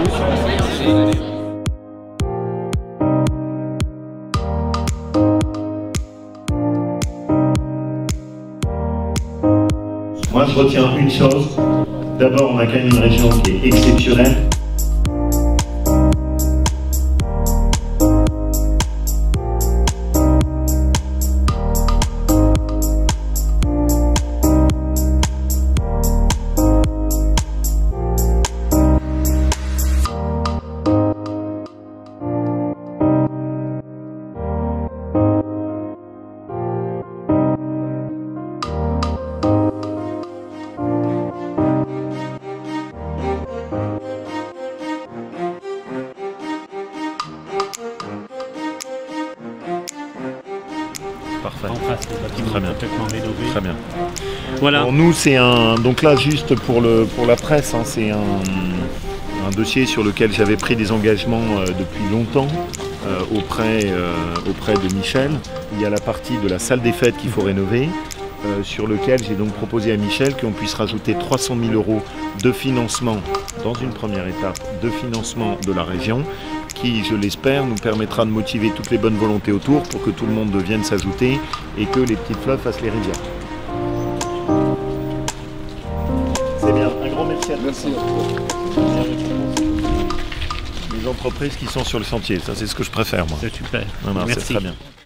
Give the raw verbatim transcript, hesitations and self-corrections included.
Moi, je retiens une chose. D'abord, on a quand même une région qui est exceptionnelle. Parfait. En face, le bâtiment Très bien. complètement rénové. Très bien. Voilà. Pour nous, c'est un. Donc là, juste pour le pour la presse, hein, c'est un, un dossier sur lequel j'avais pris des engagements euh, depuis longtemps euh, auprès euh, auprès de Michel. Il y a la partie de la salle des fêtes qu'il faut rénover, euh, sur lequel j'ai donc proposé à Michel qu'on puisse rajouter trois cent mille euros de financement dans une première étape de financement de la région, qui, je l'espère, nous permettra de motiver toutes les bonnes volontés autour pour que tout le monde vienne s'ajouter et que les petites fleuves fassent les rivières. C'est bien, un grand merci à tous. Merci. Les entreprises qui sont sur le sentier, ça c'est ce que je préfère moi. C'est super. Non, non, Merci. c'est très bien.